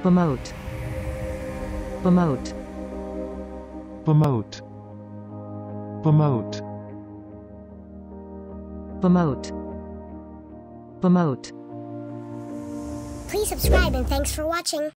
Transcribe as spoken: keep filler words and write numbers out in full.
bemoat, bemoat, bemoat, bemoat, bemoat, bemoat. Please subscribe and thanks for watching.